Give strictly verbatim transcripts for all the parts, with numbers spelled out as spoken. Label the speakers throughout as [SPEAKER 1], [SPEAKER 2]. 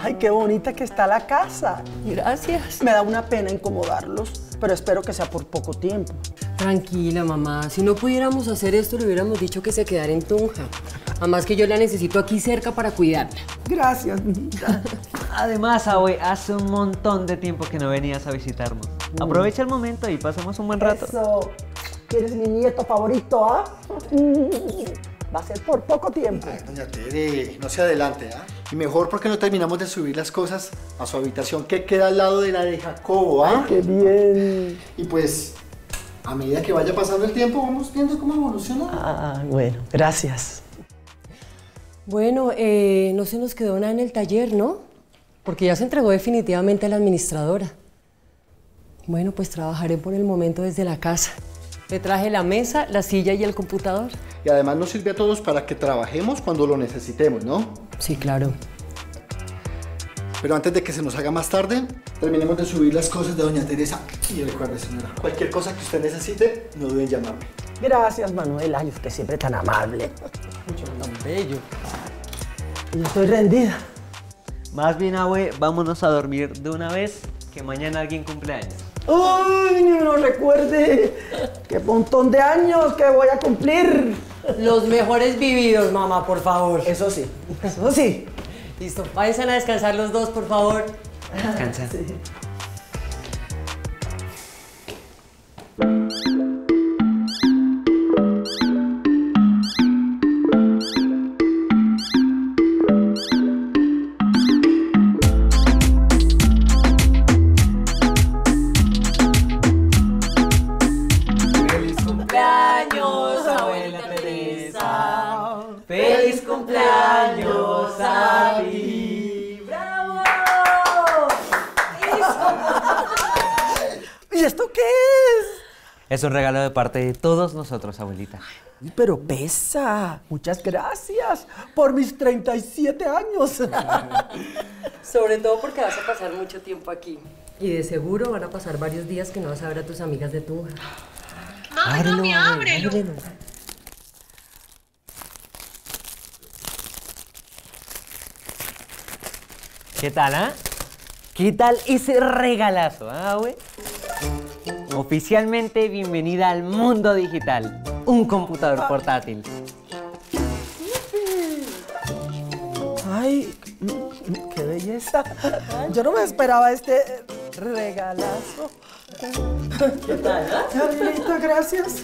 [SPEAKER 1] Ay, qué bonita que está la casa.
[SPEAKER 2] Gracias.
[SPEAKER 1] Me da una pena incomodarlos, pero espero que sea por poco tiempo.
[SPEAKER 2] Tranquila, mamá. Si no pudiéramos hacer esto, le hubiéramos dicho que se quedara en Tunja. Además que yo la necesito aquí cerca para cuidarla.
[SPEAKER 1] Gracias, mijita.
[SPEAKER 3] Además, abue, hace un montón de tiempo que no venías a visitarnos. Aprovecha el momento y pasemos un buen rato.
[SPEAKER 1] Eso. Que eres mi nieto favorito, ¿ah? Va a ser por poco tiempo.
[SPEAKER 4] Ay, doña Tere, no se adelante, ¿ah? Y mejor porque no terminamos de subir las cosas a su habitación que queda al lado de la de Jacobo, ¿ah?
[SPEAKER 1] ¡Qué bien!
[SPEAKER 4] Y pues, a medida que vaya pasando el tiempo, vamos viendo cómo evoluciona.
[SPEAKER 1] Ah, bueno, gracias.
[SPEAKER 2] Bueno, eh, no se nos quedó nada en el taller, ¿no? Porque ya se entregó definitivamente a la administradora. Bueno, pues trabajaré por el momento desde la casa. Le traje la mesa, la silla y el computador.
[SPEAKER 4] Y además nos sirve a todos para que trabajemos cuando lo necesitemos, ¿no?
[SPEAKER 2] Sí, claro.
[SPEAKER 4] Pero antes de que se nos haga más tarde, terminemos de subir las cosas de doña Teresa. Y recuerde, señora, cualquier cosa que usted necesite, no duden en llamarme.
[SPEAKER 1] Gracias, Manuela. Ay, usted siempre tan amable.
[SPEAKER 2] Tan bello.
[SPEAKER 1] Yo estoy rendida.
[SPEAKER 3] Más bien, abue, vámonos a dormir de una vez, que mañana alguien cumple años.
[SPEAKER 1] ¡Ay, no lo recuerde! ¡Qué montón de años que voy a cumplir!
[SPEAKER 2] Los mejores vividos, mamá, por favor.
[SPEAKER 1] Eso sí, eso sí.
[SPEAKER 2] Listo, vayan a descansar los dos, por favor.
[SPEAKER 3] Descansa.
[SPEAKER 1] Sí.
[SPEAKER 2] ¡Feliz cumpleaños a ti! ¡Bravo!
[SPEAKER 1] ¿Y esto qué es?
[SPEAKER 3] Es un regalo de parte de todos nosotros, abuelita.
[SPEAKER 1] Ay, pero pesa. Muchas gracias por mis treinta y siete años.
[SPEAKER 2] Sobre todo porque vas a pasar mucho tiempo aquí. Y de seguro van a pasar varios días que no vas a ver a tus amigas de Tunja.
[SPEAKER 5] Mami, mami, ábrelo.
[SPEAKER 2] ábrelo.
[SPEAKER 3] ¿Qué tal, ah? ¿Qué tal ese regalazo, ah, güey? Oficialmente bienvenida al mundo digital. Un computador portátil.
[SPEAKER 1] Ay, qué belleza. Yo no me esperaba este regalazo.
[SPEAKER 2] ¿Qué tal, ah?
[SPEAKER 1] Abuelita, gracias.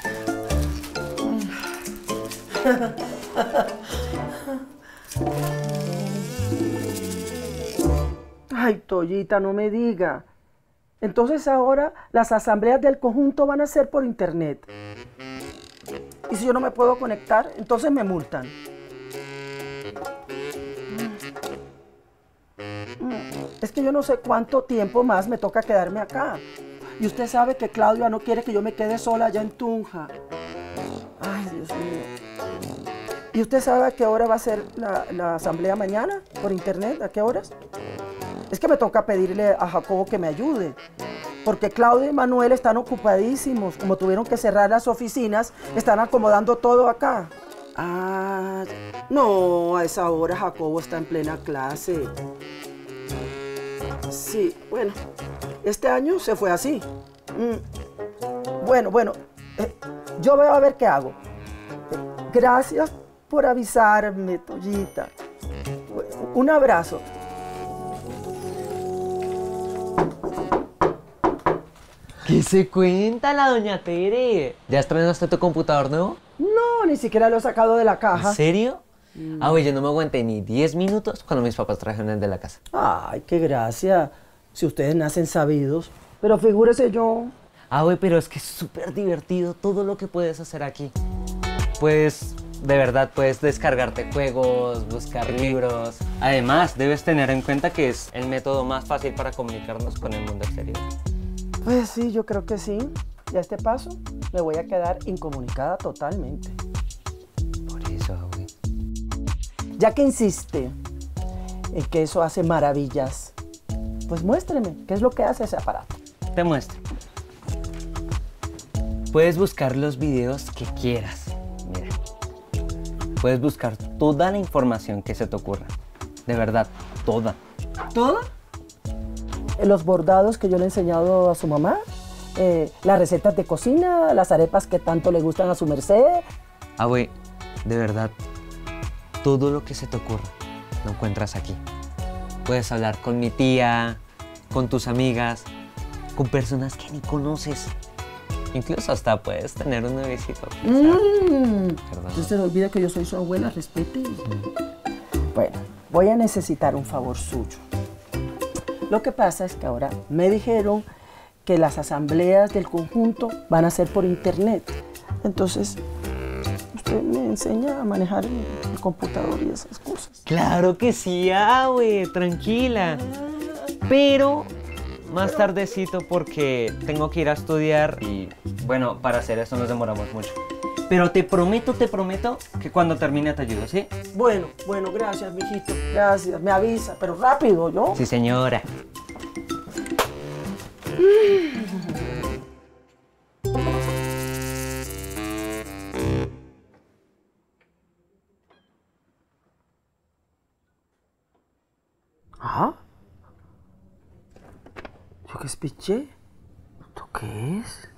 [SPEAKER 1] Ay, Toyita, no me diga. Entonces ahora las asambleas del conjunto van a ser por internet. Y si yo no me puedo conectar, entonces me multan. Es que yo no sé cuánto tiempo más me toca quedarme acá. Y usted sabe que Claudia no quiere que yo me quede sola allá en Tunja. Ay, Dios mío. ¿Y usted sabe a qué hora va a ser la, la asamblea mañana? ¿Por internet? ¿A qué horas? Es que me toca pedirle a Jacobo que me ayude. Porque Claudia y Manuel están ocupadísimos. Como tuvieron que cerrar las oficinas, están acomodando todo acá. Ah, no, a esa hora Jacobo está en plena clase. Sí, bueno, este año se fue así. Mm. Bueno, bueno, eh, yo veo a ver qué hago. Eh, gracias por avisarme, Toyita. Un abrazo.
[SPEAKER 3] ¿Qué se cuenta la doña Tere? ¿Ya estrenaste tu computador nuevo?
[SPEAKER 1] No, ni siquiera lo he sacado de la caja.
[SPEAKER 3] ¿En serio? Mm. Ah, güey, yo no me aguanté ni diez minutos cuando mis papás trajeron el de la casa.
[SPEAKER 1] Ay, qué gracia. Si ustedes nacen sabidos. Pero figúrese yo.
[SPEAKER 3] Ah, güey, pero es que es súper divertido todo lo que puedes hacer aquí. Pues, de verdad, puedes descargarte juegos, buscar libros. Además, debes tener en cuenta que es el método más fácil para comunicarnos con el mundo exterior.
[SPEAKER 1] Pues sí, yo creo que sí. Y a este paso me voy a quedar incomunicada totalmente.
[SPEAKER 3] Por eso, güey.
[SPEAKER 1] Ya que insiste en que eso hace maravillas, pues muéstreme qué es lo que hace ese aparato.
[SPEAKER 3] Te muestro. Puedes buscar los videos que quieras. Mira. Puedes buscar toda la información que se te ocurra. de verdad, toda.
[SPEAKER 1] ¿Todo? Los bordados que yo le he enseñado a su mamá, eh, las recetas de cocina, las arepas que tanto le gustan a su merced.
[SPEAKER 3] Abue, de verdad, todo lo que se te ocurra lo encuentras aquí. Puedes hablar con mi tía, con tus amigas, con personas que ni conoces. Incluso hasta puedes tener un nuevecito.
[SPEAKER 1] Mm.
[SPEAKER 3] Perdón.
[SPEAKER 1] No se le olvida que yo soy su abuela, respete. Mm. Bueno, voy a necesitar un favor suyo. Lo que pasa es que ahora me dijeron que las asambleas del conjunto van a ser por internet. Entonces, usted me enseña a manejar el, el computador y esas cosas.
[SPEAKER 3] Claro que sí, Abue, tranquila. Pero más tardecito porque tengo que ir a estudiar y bueno, para hacer esto nos demoramos mucho. Pero te prometo, te prometo que cuando termine te ayudo, ¿sí?
[SPEAKER 1] Bueno, bueno, gracias, mijito. Gracias, me avisa, pero rápido, ¿yo?
[SPEAKER 3] Sí, señora.
[SPEAKER 1] ¿Ah? ¿Yo qué espiché? ¿Esto qué es?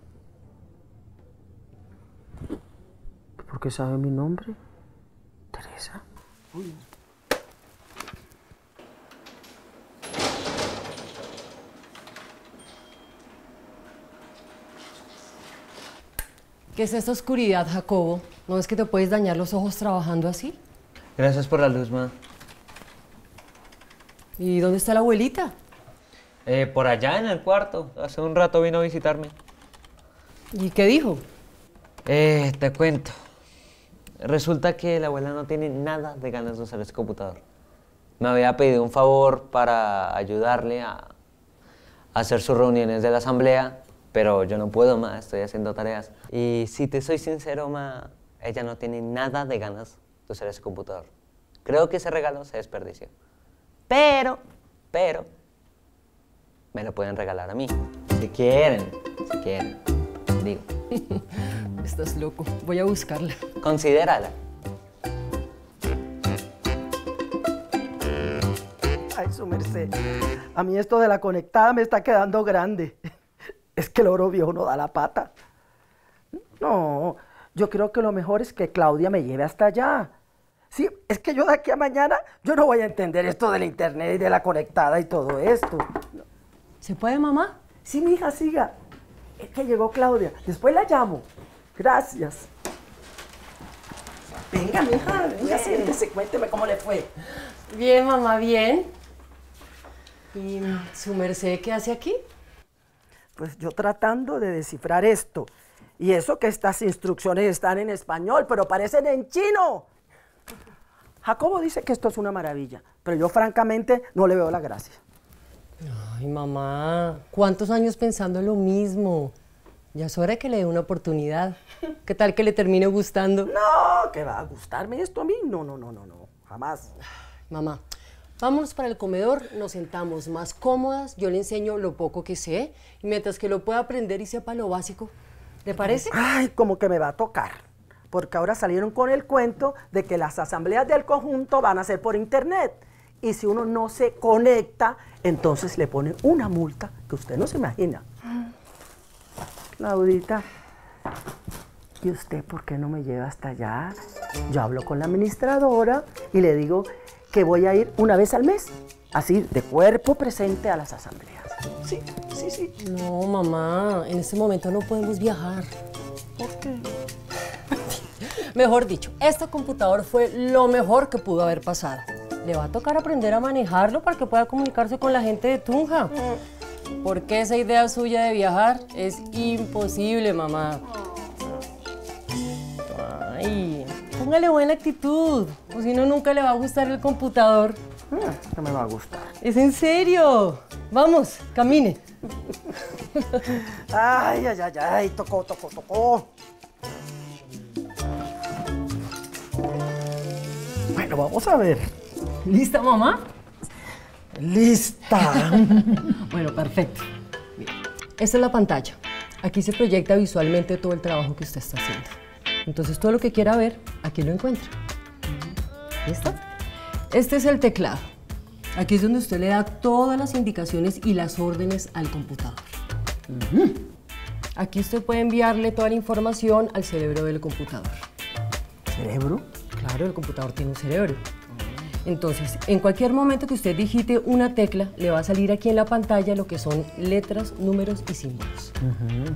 [SPEAKER 1] ¿Por qué sabe mi nombre? ¿Teresa? Uy.
[SPEAKER 2] ¿Qué es esta oscuridad, Jacobo? ¿No ves que te puedes dañar los ojos trabajando así?
[SPEAKER 3] Gracias por la luz, ma.
[SPEAKER 2] ¿Y dónde está la abuelita?
[SPEAKER 3] Eh, por allá en el cuarto. Hace un rato vino a visitarme.
[SPEAKER 2] ¿Y qué dijo?
[SPEAKER 3] Eh, te cuento. Resulta que la abuela no tiene nada de ganas de usar ese computador. Me había pedido un favor para ayudarle a, a hacer sus reuniones de la asamblea, pero yo no puedo, ma, estoy haciendo tareas. Y si te soy sincero, ma, ella no tiene nada de ganas de usar ese computador. Creo que ese regalo se desperdició. Pero, pero, me lo pueden regalar a mí. Si quieren, si quieren, digo.
[SPEAKER 2] Estás loco. Voy a buscarla.
[SPEAKER 3] Considérala.
[SPEAKER 1] Ay, su merced. A mí esto de la conectada me está quedando grande. Es que el oro viejo no da la pata. No, yo creo que lo mejor es que Claudia me lleve hasta allá. Sí, es que yo de aquí a mañana, yo no voy a entender esto del internet y de la conectada y todo esto.
[SPEAKER 2] ¿Se puede, mamá?
[SPEAKER 1] Sí, mija, siga. Es que llegó Claudia. Después la llamo. Gracias. Venga, mija, venga, siéntese, cuénteme cómo le fue.
[SPEAKER 2] Bien, mamá, bien. ¿Y su merced qué hace aquí?
[SPEAKER 1] Pues yo tratando de descifrar esto. Y eso que estas instrucciones están en español, pero parecen en chino. Jacobo dice que esto es una maravilla, pero yo francamente no le veo la gracia.
[SPEAKER 2] Ay, mamá, ¿cuántos años pensando lo mismo? Ya es hora de que le dé una oportunidad. ¿Qué tal que le termine gustando?
[SPEAKER 1] No, que va a gustarme esto a mí. No, no, no, no, no, jamás.
[SPEAKER 2] Mamá, vámonos para el comedor, nos sentamos más cómodas, yo le enseño lo poco que sé, y mientras que lo pueda aprender y sepa lo básico. ¿Le parece?
[SPEAKER 1] Ay, como que me va a tocar, porque ahora salieron con el cuento de que las asambleas del conjunto van a ser por internet. Y si uno no se conecta, entonces le ponen una multa que usted no se imagina. Claudita, ¿y usted por qué no me lleva hasta allá? Yo hablo con la administradora y le digo que voy a ir una vez al mes, así de cuerpo presente a las asambleas. Sí, sí, sí.
[SPEAKER 2] No, mamá, en este momento no podemos viajar.
[SPEAKER 1] ¿Por qué?
[SPEAKER 2] Mejor dicho, este computador fue lo mejor que pudo haber pasado. Le va a tocar aprender a manejarlo para que pueda comunicarse con la gente de Tunja. Porque esa idea suya de viajar es imposible, mamá. Ay, póngale buena actitud, o si no, nunca le va a gustar el computador.
[SPEAKER 1] No me va a gustar.
[SPEAKER 2] ¿Es en serio? Vamos, camine.
[SPEAKER 1] Ay, ay, ay, ay, tocó, tocó, tocó. Bueno, vamos a ver.
[SPEAKER 2] ¿Lista, mamá?
[SPEAKER 1] ¡Lista!
[SPEAKER 2] Bueno, perfecto. Mira, esta es la pantalla. Aquí se proyecta visualmente todo el trabajo que usted está haciendo. Entonces, todo lo que quiera ver, aquí lo encuentra. ¿Listo? Este es el teclado. Aquí es donde usted le da todas las indicaciones y las órdenes al computador. Uh-huh. Aquí usted puede enviarle toda la información al cerebro del computador.
[SPEAKER 1] ¿Cerebro?
[SPEAKER 2] Claro, el computador tiene un cerebro. Entonces, en cualquier momento que usted digite una tecla, le va a salir aquí en la pantalla lo que son letras, números y símbolos.
[SPEAKER 1] Uh-huh.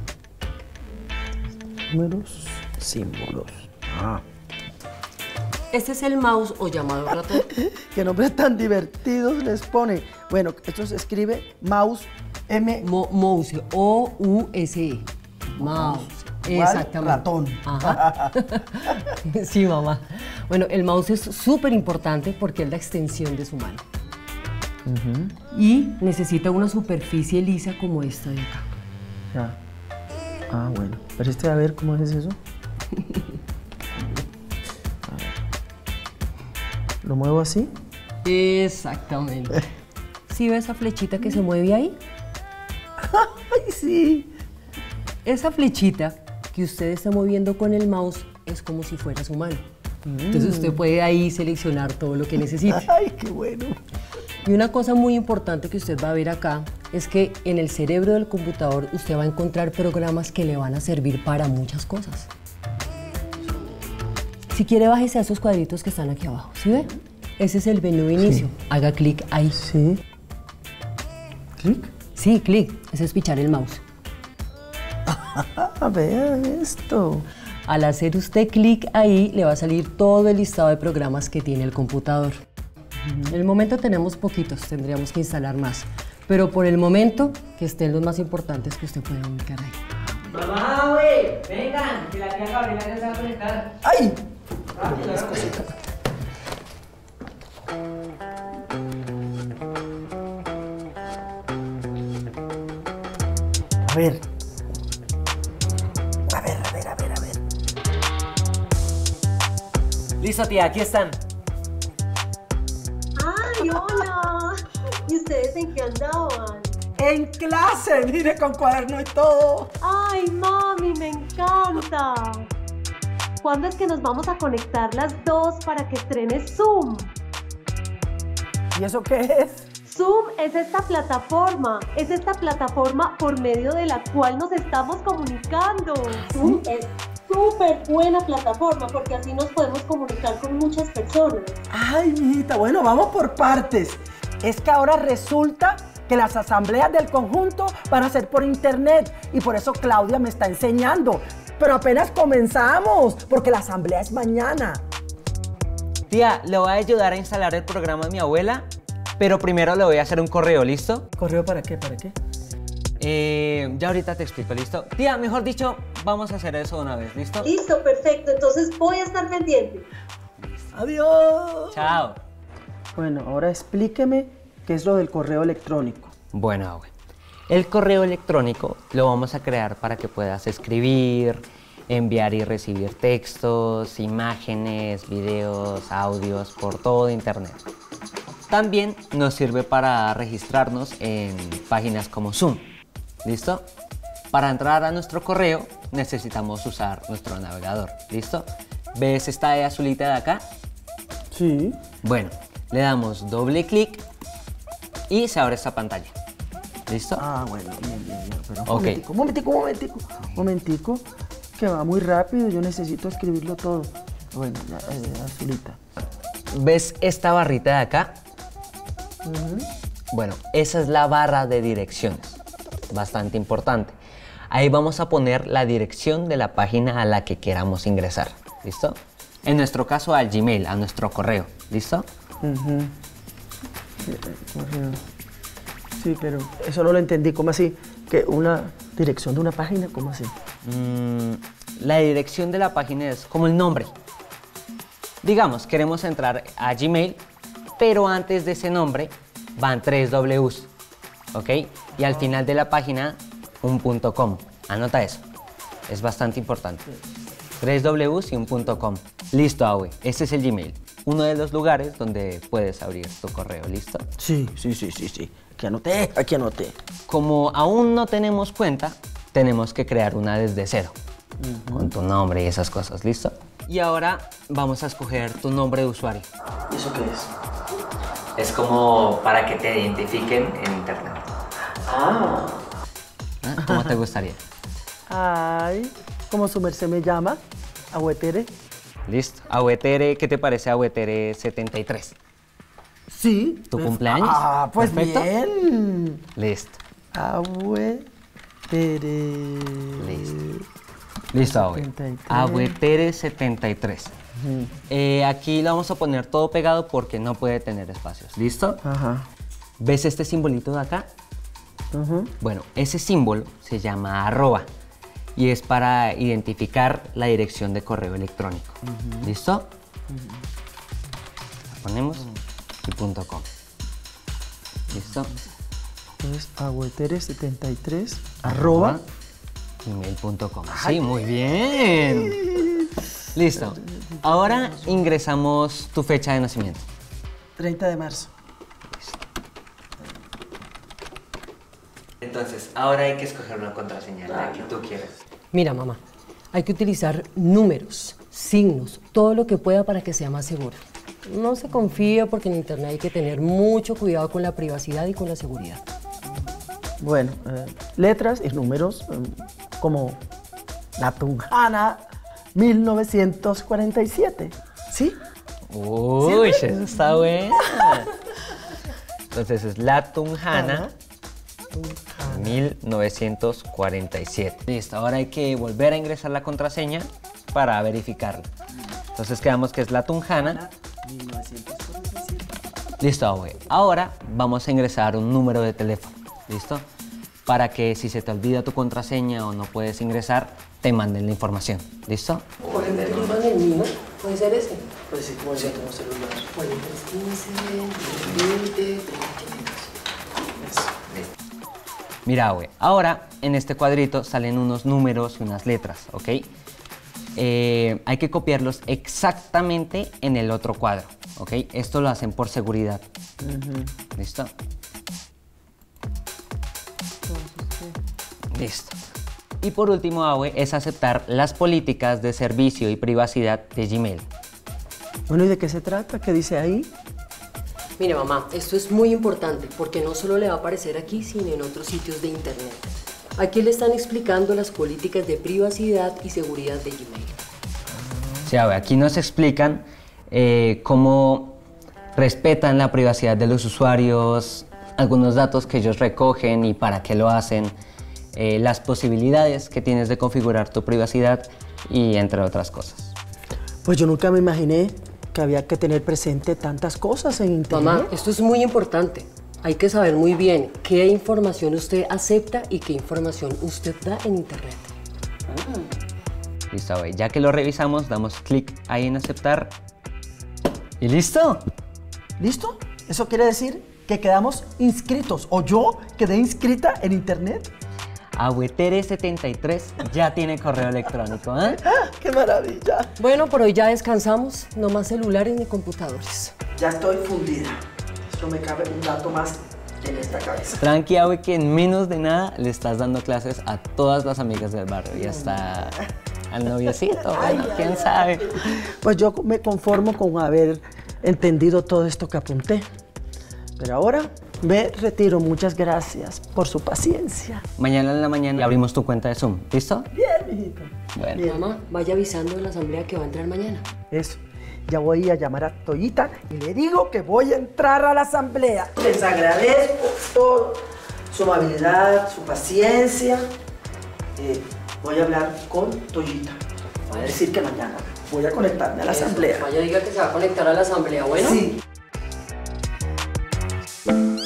[SPEAKER 1] Números, símbolos. Ah.
[SPEAKER 2] Este es el mouse o llamado ratón.
[SPEAKER 1] Qué nombres tan divertidos les pone. Bueno, esto se escribe mouse, M...
[SPEAKER 2] Mo mouse, O U S E. Mouse.
[SPEAKER 1] Igual,
[SPEAKER 2] exactamente.
[SPEAKER 1] ratón.
[SPEAKER 2] Ajá. Sí, mamá. Bueno, el mouse es súper importante porque es la extensión de su mano. Uh-huh. Y necesita una superficie lisa como esta de acá.
[SPEAKER 1] Ya. Ah, bueno. Pero este, a ver, ¿cómo es eso? ¿Lo muevo así?
[SPEAKER 2] Exactamente. ¿Sí ve esa flechita que se mueve ahí?
[SPEAKER 1] ¡Ay, sí!
[SPEAKER 2] Esa flechita que usted está moviendo con el mouse es como si fuera su mano. Mm. Entonces usted puede ahí seleccionar todo lo que necesite.
[SPEAKER 1] ¡Ay, qué bueno!
[SPEAKER 2] Y una cosa muy importante que usted va a ver acá es que en el cerebro del computador usted va a encontrar programas que le van a servir para muchas cosas. Si quiere, bájese a esos cuadritos que están aquí abajo. ¿Sí ve? Ese es el menú de inicio. Sí. Haga clic ahí.
[SPEAKER 1] Sí. ¿Clic?
[SPEAKER 2] Sí, clic. Ese es pichar el mouse.
[SPEAKER 1] Vea esto.
[SPEAKER 2] Al hacer usted clic ahí, le va a salir todo el listado de programas que tiene el computador. Uh-huh. En el momento tenemos poquitos, tendríamos que instalar más. Pero por el momento, que estén los más importantes que usted puede ubicar ahí.
[SPEAKER 3] ¡Mamá, güey! ¡Vengan! Que la tía Gabriela ya se va a conectar.
[SPEAKER 1] ¡Ay!
[SPEAKER 3] Rápido, rápido.
[SPEAKER 1] A ver. A ver, a ver, a ver, a ver.
[SPEAKER 3] Listo, tía, aquí están.
[SPEAKER 6] ¡Ay, hola! ¿Y ustedes en qué andaban?
[SPEAKER 1] En clase, mire, con cuaderno y todo.
[SPEAKER 6] ¡Ay, mami, me encanta! ¿Cuándo es que nos vamos a conectar las dos para que estrenes Zoom?
[SPEAKER 1] ¿Y eso qué es?
[SPEAKER 6] Zoom es esta plataforma, es esta plataforma por medio de la cual nos estamos comunicando. Zoom es súper buena plataforma porque así nos podemos comunicar con muchas personas.
[SPEAKER 1] Ay, mijita, bueno, vamos por partes. Es que ahora resulta que las asambleas del conjunto van a ser por internet y por eso Claudia me está enseñando. Pero apenas comenzamos, porque la asamblea es mañana.
[SPEAKER 3] Tía, le voy a ayudar a instalar el programa de mi abuela, pero primero le voy a hacer un correo, ¿listo?
[SPEAKER 1] ¿Correo para qué? ¿Para qué?
[SPEAKER 3] Eh, ya ahorita te explico, ¿listo? Tía, mejor dicho, vamos a hacer eso una vez, ¿listo?
[SPEAKER 6] Listo, perfecto. Entonces voy a estar pendiente.
[SPEAKER 1] Adiós.
[SPEAKER 3] Chao.
[SPEAKER 1] Bueno, ahora explíqueme qué es lo del correo electrónico.
[SPEAKER 3] Bueno, abue. El correo electrónico lo vamos a crear para que puedas escribir, enviar y recibir textos, imágenes, videos, audios por todo internet. También nos sirve para registrarnos en páginas como Zoom. ¿Listo? Para entrar a nuestro correo necesitamos usar nuestro navegador. ¿Listo? ¿Ves esta E azulita de acá?
[SPEAKER 1] Sí.
[SPEAKER 3] Bueno, le damos doble clic y se abre esta pantalla. ¿Listo?
[SPEAKER 1] Ah, bueno, bien, bien, bien. Pero un
[SPEAKER 3] okay.
[SPEAKER 1] momentico, un momentico, un momentico, un momentico, que va muy rápido, yo necesito escribirlo todo. Bueno, ya, eh, azulita.
[SPEAKER 3] ¿Ves esta barrita de acá?
[SPEAKER 1] Uh-huh.
[SPEAKER 3] Bueno, esa es la barra de direcciones, bastante importante. Ahí vamos a poner la dirección de la página a la que queramos ingresar, ¿listo? En nuestro caso al Gmail, a nuestro correo, ¿listo?
[SPEAKER 1] Uh-huh. Sí, correo. Sí, pero eso no lo entendí. ¿Cómo así? ¿Que una dirección de una página? ¿Cómo así?
[SPEAKER 3] Mm, la dirección de la página es como el nombre. Digamos, queremos entrar a Gmail, pero antes de ese nombre van tres W's, ¿ok? Y al final de la página, un punto com. Anota eso. Es bastante importante. Tres W's y un punto com. Listo, Awe. Este es el Gmail. Uno de los lugares donde puedes abrir tu correo, ¿listo?
[SPEAKER 1] Sí, sí, sí, sí, sí. Aquí anoté, aquí anoté.
[SPEAKER 3] Como aún no tenemos cuenta, tenemos que crear una desde cero. Uh-huh. Con tu nombre y esas cosas, ¿listo? Y ahora vamos a escoger tu nombre de usuario.
[SPEAKER 1] ¿Y eso qué es?
[SPEAKER 3] Es como para que te identifiquen en internet.
[SPEAKER 1] Ah.
[SPEAKER 3] ¿Ah? ¿Cómo te gustaría?
[SPEAKER 1] Ay, ¿cómo su merced me llama? Agüetere.
[SPEAKER 3] Listo. Agüetere, ¿qué te parece Agüetere setenta y tres?
[SPEAKER 1] Sí.
[SPEAKER 3] ¿Tu
[SPEAKER 1] pues,
[SPEAKER 3] cumpleaños?
[SPEAKER 1] Ah, pues
[SPEAKER 3] ¿Perfecto?
[SPEAKER 1] bien.
[SPEAKER 3] Listo.
[SPEAKER 1] Agüetere.
[SPEAKER 3] Listo. Listo, Abue.
[SPEAKER 1] setenta y tres.
[SPEAKER 3] Agüetere setenta y tres. Uh-huh. eh, aquí lo vamos a poner todo pegado porque no puede tener espacios. ¿Listo?
[SPEAKER 1] Ajá.
[SPEAKER 3] ¿Ves este simbolito de acá?
[SPEAKER 1] Uh-huh.
[SPEAKER 3] Bueno, ese símbolo se llama arroba y es para identificar la dirección de correo electrónico. Uh-huh. ¿Listo? Uh-huh. Lo ponemos y punto com. ¿Listo?
[SPEAKER 1] Entonces, agüetere setenta y tres arroba
[SPEAKER 3] gmail punto com. Sí, muy bien. Listo. Ahora ingresamos tu fecha de nacimiento.
[SPEAKER 1] treinta de marzo.
[SPEAKER 3] Listo. Entonces, ahora hay que escoger una contraseña, la que tú quieras.
[SPEAKER 2] Mira, mamá, hay que utilizar números, signos, todo lo que pueda para que sea más seguro. No se confíe porque en internet hay que tener mucho cuidado con la privacidad y con la seguridad.
[SPEAKER 1] Bueno, eh, letras y números eh, como la Tunjana mil novecientos cuarenta y siete, ¿sí?
[SPEAKER 3] Uy, ¿sí? Eso está buena. Entonces es la Tunjana mil novecientos cuarenta y siete. Listo, ahora hay que volver a ingresar la contraseña para verificarla. Entonces quedamos que es la Tunjana
[SPEAKER 1] mil novecientos cuarenta y siete.
[SPEAKER 3] Listo, Abue. Ahora vamos a ingresar un número de teléfono. ¿Listo? Para que si se te olvida tu contraseña o no puedes ingresar, te manden la información. ¿Listo?
[SPEAKER 2] ¿Cuál es el mío? ¿Puede ser ese?
[SPEAKER 1] Pues sí, como decía, tengo celular.
[SPEAKER 2] cuarenta y quince, veinte, treinta y
[SPEAKER 3] Listo. Mira, Abue. Ahora en este cuadrito salen unos números y unas letras, ¿ok? Eh, hay que copiarlos exactamente en el otro cuadro, ¿ok? Esto lo hacen por seguridad. Uh-huh. ¿Listo? Listo. Y por último, Abue, es aceptar las políticas de servicio y privacidad de Gmail.
[SPEAKER 1] Bueno, ¿y de qué se trata? ¿Qué dice ahí?
[SPEAKER 2] Mire, mamá, esto es muy importante porque no solo le va a aparecer aquí, sino en otros sitios de internet. Aquí le están explicando las políticas de privacidad y seguridad de Gmail.
[SPEAKER 3] Sí, Abue, aquí nos explican eh, cómo respetan la privacidad de los usuarios, algunos datos que ellos recogen y para qué lo hacen, eh, las posibilidades que tienes de configurar tu privacidad y entre otras cosas.
[SPEAKER 1] Pues yo nunca me imaginé que había que tener presente tantas cosas en internet.
[SPEAKER 2] Mamá, esto es muy importante. Hay que saber muy bien qué información usted acepta y qué información usted da en internet.
[SPEAKER 3] Ah. Listo, Abue. Ya que lo revisamos, damos clic ahí en aceptar y listo.
[SPEAKER 1] ¿Listo? Eso quiere decir que quedamos inscritos, o yo quedé inscrita en internet.
[SPEAKER 3] Agüetere setenta y tres ya tiene correo electrónico, ¿eh?
[SPEAKER 1] ¡Qué maravilla!
[SPEAKER 2] Bueno, por hoy ya descansamos, no más celulares ni computadores.
[SPEAKER 1] Ya estoy fundida. Eso me cabe un dato más en esta cabeza.
[SPEAKER 3] Tranqui, Abue, que en menos de nada le estás dando clases a todas las amigas del barrio y hasta al noviecito, bueno, ay, quién ay, sabe.
[SPEAKER 1] Pues yo me conformo con haber entendido todo esto que apunté. Pero ahora me retiro. Muchas gracias por su paciencia.
[SPEAKER 3] Mañana en la mañana abrimos tu cuenta de Zoom. ¿Listo?
[SPEAKER 1] Bien, mijito.
[SPEAKER 3] Bueno.
[SPEAKER 2] Bien. Mamá, vaya avisando en la asamblea que va a entrar mañana.
[SPEAKER 1] Eso. Ya voy a llamar a Toyita y le digo que voy a entrar a la asamblea. Les agradezco todo. Su amabilidad, su paciencia. Eh, voy a hablar con Toyita. Voy a decir que mañana voy a conectarme a la
[SPEAKER 2] Eso.
[SPEAKER 1] asamblea.
[SPEAKER 2] Vaya, diga que se va a conectar a la asamblea, ¿bueno?
[SPEAKER 1] Sí.